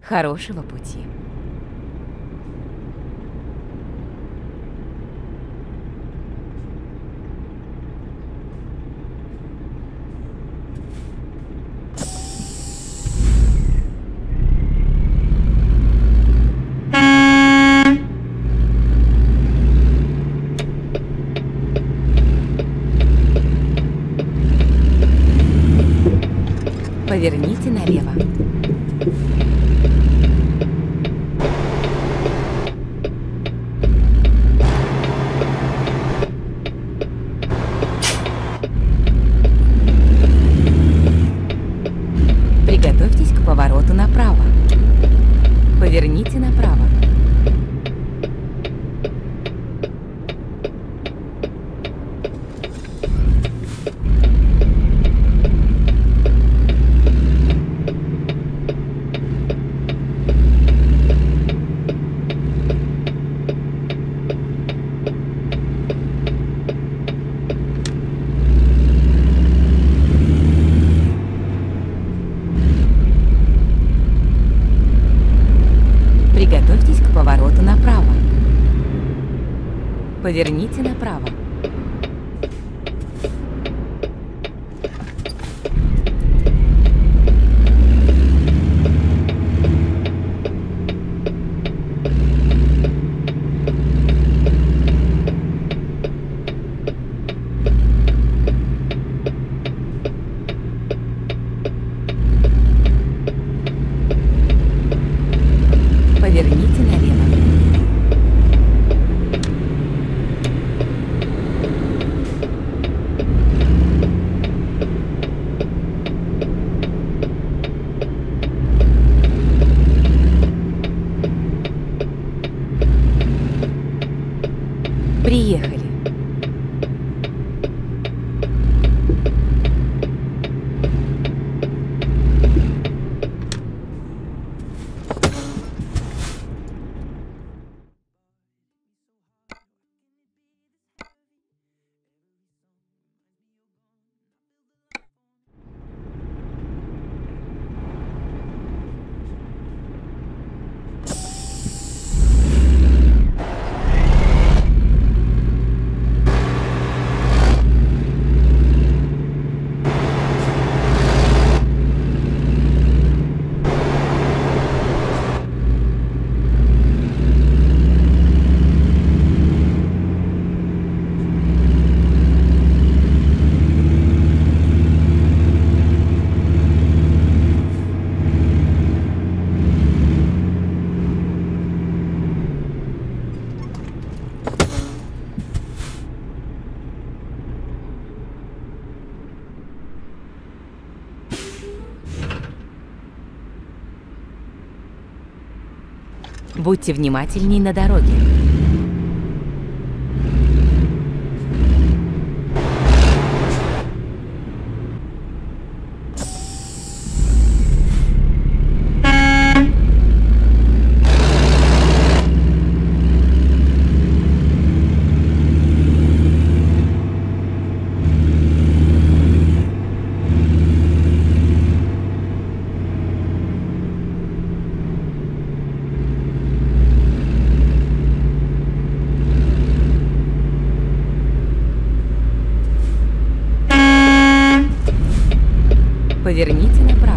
Хорошего пути. Поверните налево. Приготовьтесь к повороту направо. Поверните направо. Приготовьтесь к повороту направо. Поверните направо. Поверните налево. Приехали. Будьте внимательней на дороге. Поверните направо.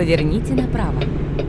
Поверните направо.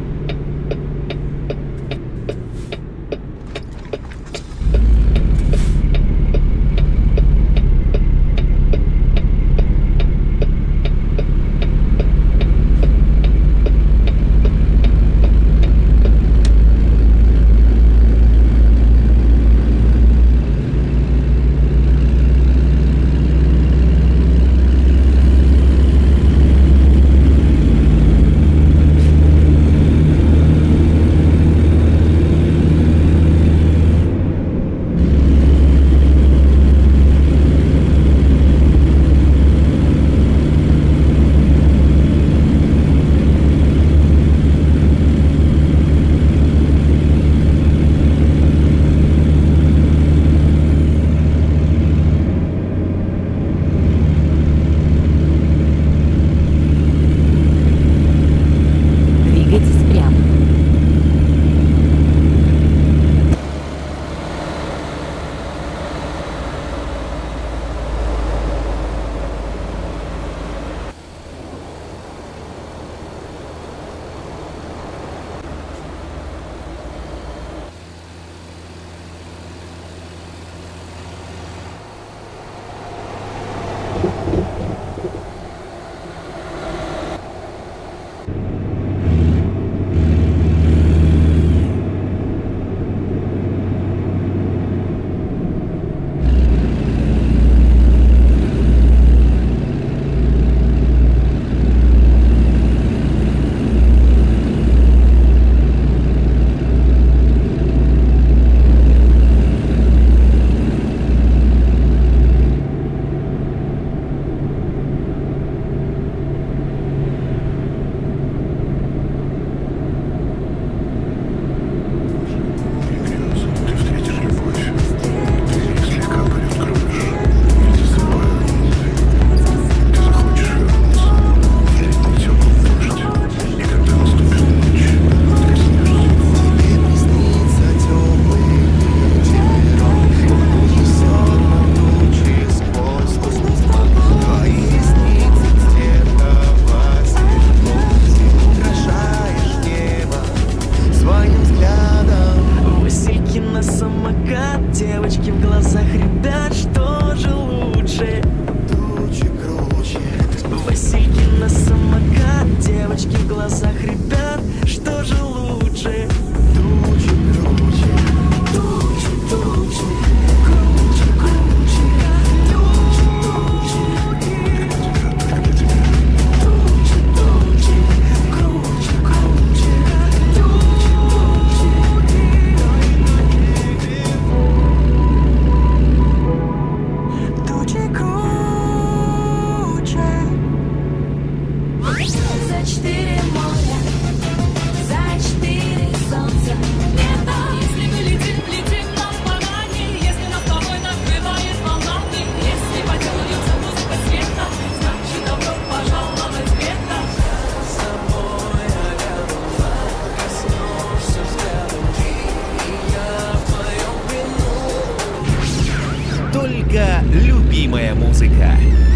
Только любимая музыка.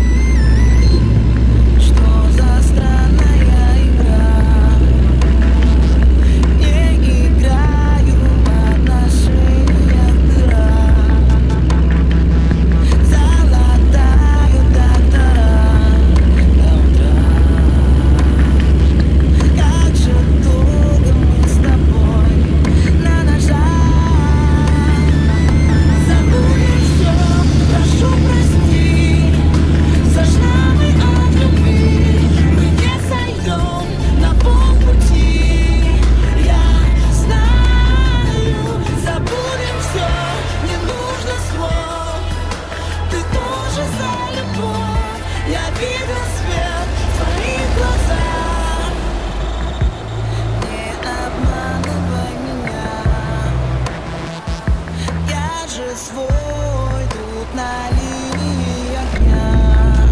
Что за странная игра? Не играю в отношениях дыра. Золотаю доктора до утра. Как же долго мы с тобой на ножах. Забудем все, прошу прости за шрамы от любви. Мы не сойдем на полпути. Я знаю, забудем все, не нужно слов. Ты тоже за любовь. Я видел свет в твоих глазах. Не обманывай меня. Я же свой тут на линии огня.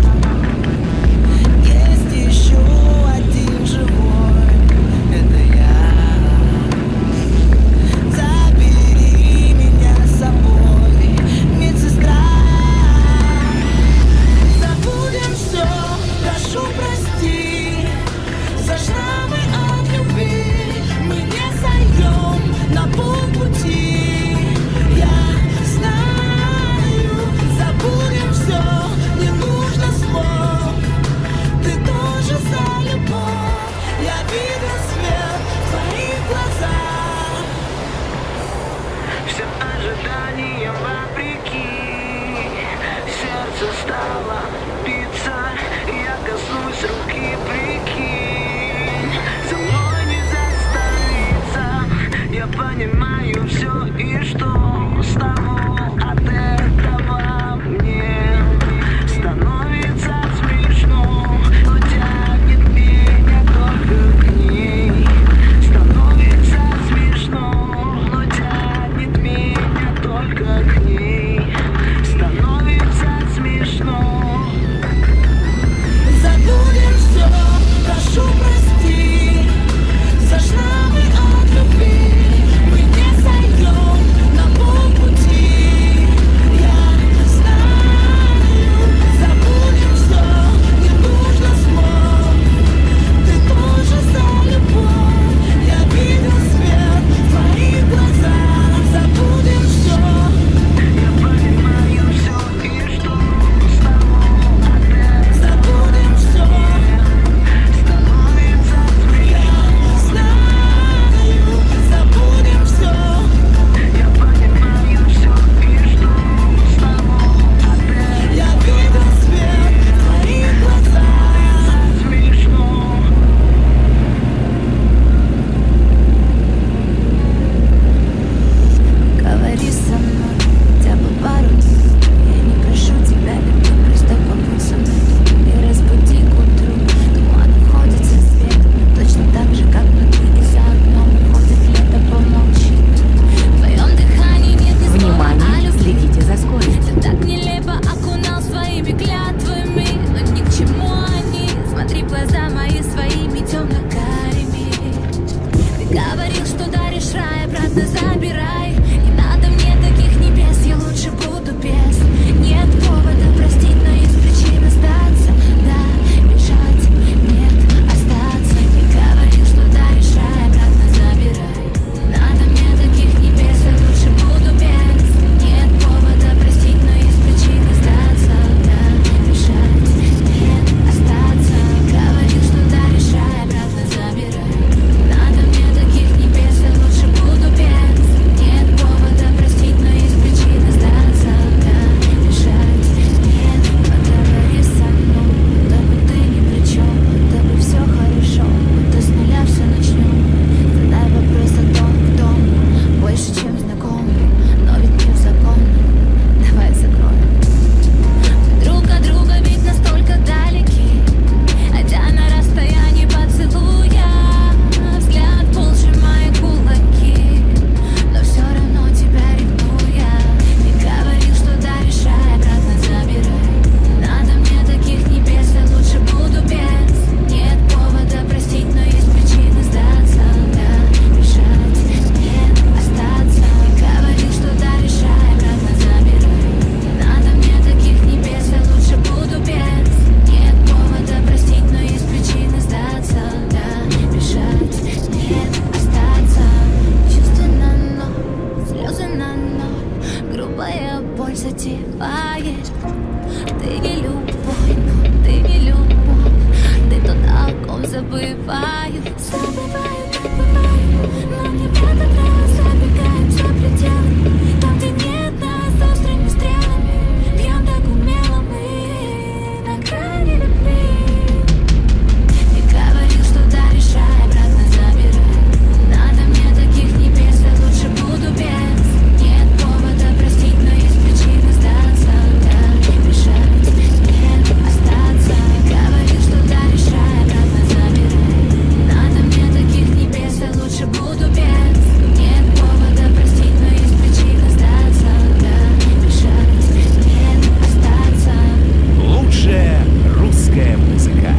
Есть еще один живой, это я. Забери меня с собой, медсестра. Забудем все, прошу прости за шрамы только к ней становится смешно. Забудем все, прошу прости за шрамы от любви. Мы не сойдем на полпути. Я знаю, забудем все, не нужно слов. Ты тоже за любовь. Я видел свет в твоих глазах. Забудем все. Я понимаю все и что с тобой опять. Забудем все. Становится смешно. Знаю, забудем все. Я понимаю все и что с тобой опять. Я видел свет в твоих глазах. Смешно. Говори со мной хотя бы пару минут. Я не прошу тебя любить, просто побудь со мной. И разбуди к утру. Туман уходит со светом, точно так же, как внутри. И за окном уходит лето, помолчи. В твоем дыхании нет ни слова о Внимание, любви. следите за скоростью. Ты так нелепо окунал своими клятвами, но ни к чему они. Смотри в глаза мои своими темно-карими. Ты говорил, что даришь рай, обратно забирай. Не надо мне таких небес, я лучше буду без. Нет повода простить, но есть причина остаться. Да, бежать, нет, остаться. Ты говорил, что даришь рай, обратно забирай. Не надо мне таких небес, я лучше буду без. Нет повода простить, но есть причина остаться. Да, бежать, нет, остаться. Ты говорил, что даришь рай, обратно забирай. Не надо мне таких небес, я лучше буду без. Нет повода простить, но есть причина сдаться. Да, бежать, нет, поговори со мной. Будто бы ты ни при чем, будто бы все хорошо, будто с нуля все начнем. Задай вопрос о том, кто мы, больше, чем знакомы, но ведь не в законе. Давай закроем. Мы друг от друга ведь настолько далеки, хотя на расстоянии поцелуя. Взгляд пол сжимает кулаки, но все равно тебя ревную я. Ты говорил, что даришь рай, обратно забирай. Не надо мне таких небес, я лучше буду без. Нет повода простить, но есть причина сдаться. Да, бежать, нет, остаться. Ты говорил, что даришь рай, обратно забирай. Не надо мне таких небес, я лучше буду без. Нет повода простить, но есть причина сдаться. Да, бежать, нет, остаться. Чувственно, но слезы на ноль. Грубая боль затевает. Ты не любовь, но ты не любовь. Ты тот, о ком забываю. Забываю, как бывает, но не в этот раз. Забегаем за пределы, там, где нет нас острыми стрелами. Бьем так умело мы на грани любви. Ты говорил, что даришь рай, обратно забирай. Не надо мне таких небес, я лучше буду без. Нет повода простить, но есть причина сдаться. Да, бежать, нет, остаться. Ты говорил, что даришь рай, обратно забирай. Не надо мне таких небес, я лучше буду без. Нет повода простить, но есть причина сдаться. Да, бежать, нет, остаться. Лучшая русская музыка.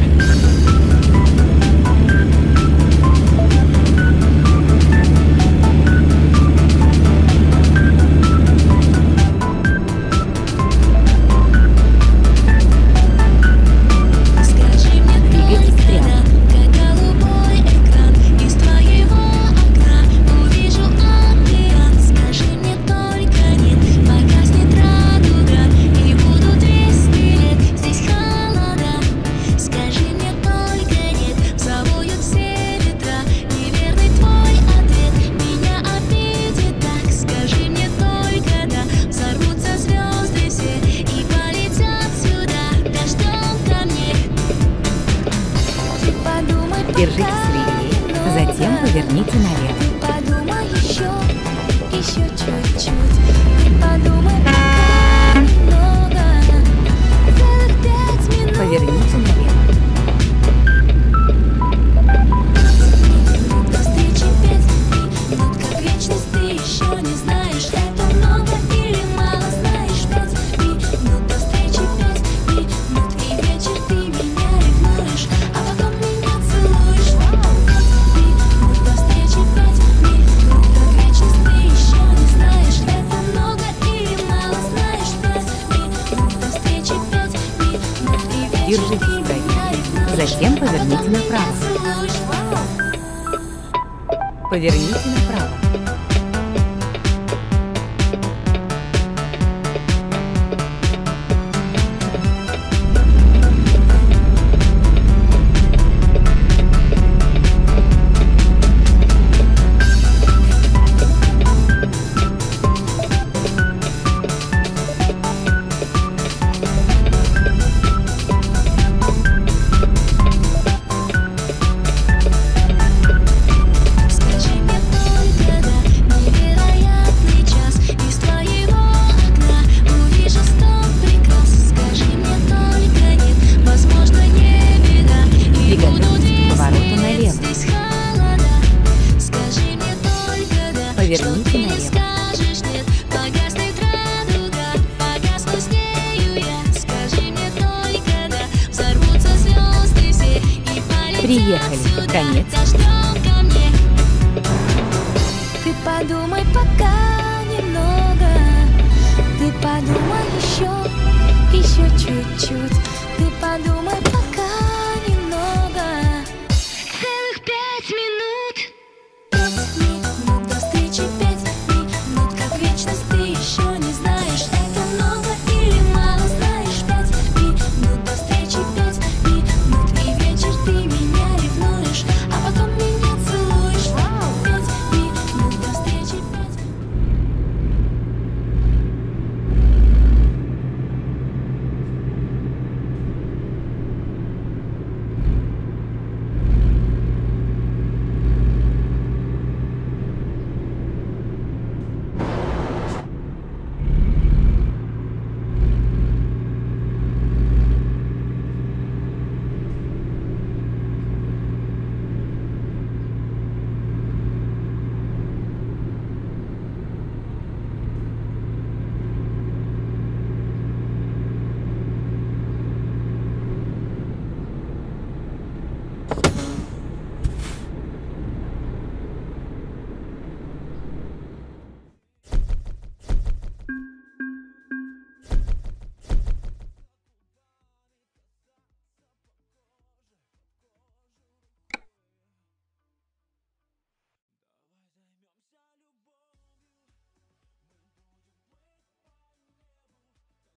Скажи мне Двигайтесь только, прямо. как голубой экран. Из твоего окна увижу океан. Скажи мне только нет, погаснет радуга, и будут 200 лет здесь холода. Скажи мне только нет, завоют все ветра. Неверный твой ответ меня обидит так. Скажи мне только да, взорвутся звезды все и полетят сюда дождем ко мне. Ты подумай, Держитесь с линии. Затем поверните налево. ты подумай еще чуть-чуть. Ты подумай пока немного, целых 5 минут. Поверните налево. До встречи 5 минут, как вечность, ты еще не знаешь, это много. Держитесь правее. Затем поверните направо. Поверните направо. Поверните налево. Приехали. Конец. Ты подумай пока.